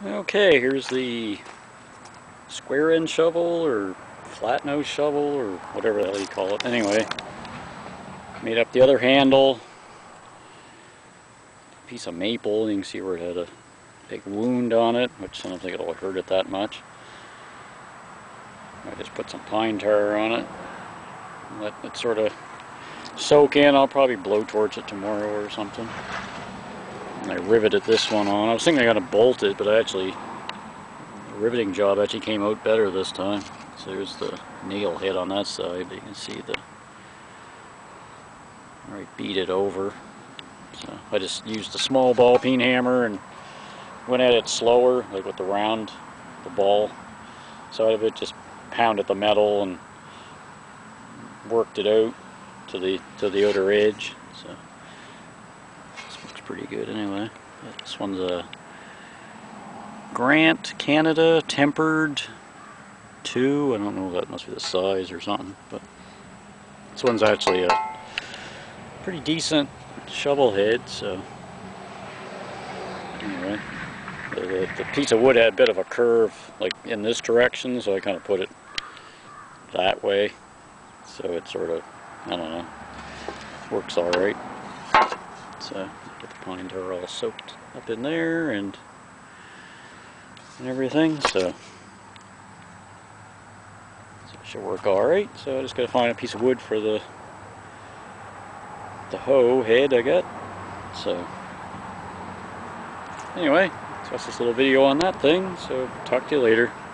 Okay, here's the square end shovel or flat nose shovel or whatever the hell you call it. Anyway, made up the other handle. Piece of maple, you can see where it had a big wound on it, which I don't think it'll hurt it that much. I just put some pine tar on it. Let it sort of soak in. I'll probably blowtorch it tomorrow or something. And I riveted this one on. I was thinking I got to bolt it, but the riveting job actually came out better this time. So there's the nail head on that side. You can see where I beat it over. So I just used a small ball peen hammer and went at it slower, like with the ball side of it. Just pounded the metal and worked it out to the outer edge. So this looks pretty good anyway. This one's a Grant Canada Tempered 2. I don't know, that must be the size or something, but this one's actually a pretty decent shovel head. So anyway, the piece of wood had a bit of a curve like in this direction, so I kind of put it that way, so it sort of, I don't know, works alright. So get the pine tar all soaked up in there and everything, so it should work alright. So I just gotta find a piece of wood for the hoe head I got. So anyway, so that's this little video on that thing, so talk to you later.